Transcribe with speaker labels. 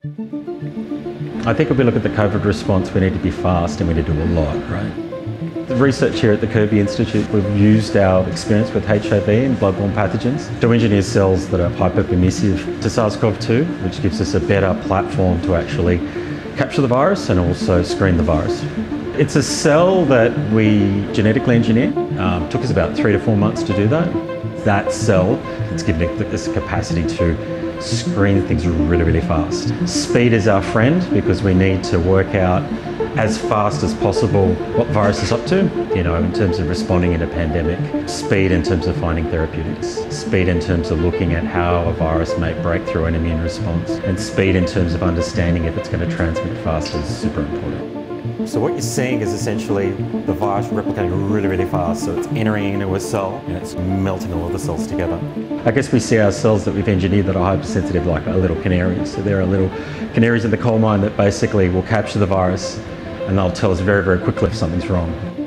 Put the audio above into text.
Speaker 1: I think if we look at the COVID response, we need to be fast and we need to do a lot, right? The research here at the Kirby Institute, we've used our experience with HIV and bloodborne pathogens to engineer cells that are hyperpermissive to SARS-CoV-2, which gives us a better platform to actually capture the virus and also screen the virus. It's a cell that we genetically engineered. Took us about 3 to 4 months to do that. That cell, it's given us the capacity to screen things really, really fast. Speed is our friend because we need to work out as fast as possible what the virus is up to, in terms of responding in a pandemic. Speed in terms of finding therapeutics. Speed in terms of looking at how a virus may break through an immune response. And speed in terms of understanding if it's going to transmit fast is super important. So what you're seeing is essentially the virus replicating really, really fast. So it's entering into a cell and it's melting all of the cells together. I guess we see our cells that we've engineered that are hypersensitive like a little canaries. So there are little canaries in the coal mine that basically will capture the virus and they'll tell us very, very quickly if something's wrong.